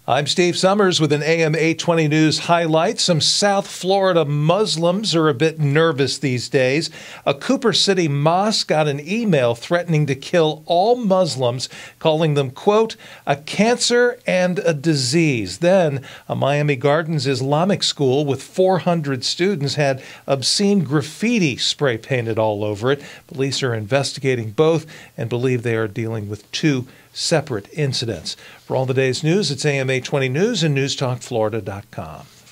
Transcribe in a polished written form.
I'm Steve Summers with an AM 820 News highlight. Some South Florida Muslims are a bit nervous these days. A Cooper City mosque got an email threatening to kill all Muslims, calling them, quote, a cancer and a disease. Then a Miami Gardens Islamic school with 400 students had obscene graffiti spray painted all over it. Police are investigating both and believe they are dealing with two separate incidents. For all the day's news, it's AM 820 News and newstalkflorida.com.